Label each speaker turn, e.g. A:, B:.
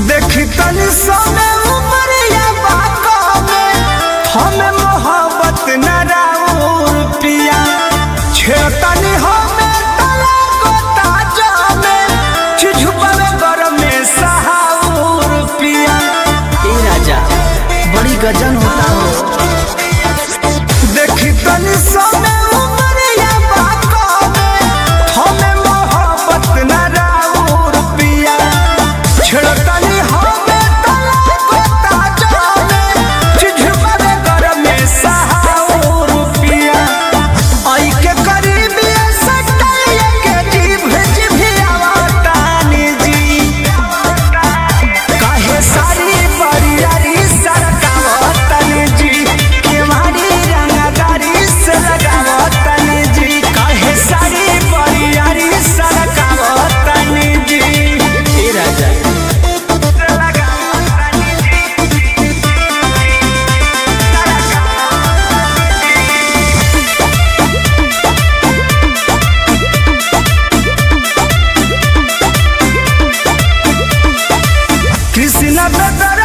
A: देखी तनी सोने उमरिया बाका में हमें मोहब्बत न राउर पिया छेतनी हमें तला को ताजा में चिझुपल गर में सहाउर पिया।
B: ए राजा बड़ी गजन होता हो।
A: देखी तनी सोने उमरिया बाका में हमें मोहब्बत न राउर पिया छेतनी हमें तला को ताजा में चिझुपल गर में सहाउर पिया। आई के करीबी सटैया के जीभ जिभियावा तानी जी काहे सारी बरियारी सरकावा तानी जी केवाड़ी रंगदारी से लगावा तानी जी काहे सारी बरियारी सरकावा तानी जी।
B: ए राजा
A: कृष्ण बेदर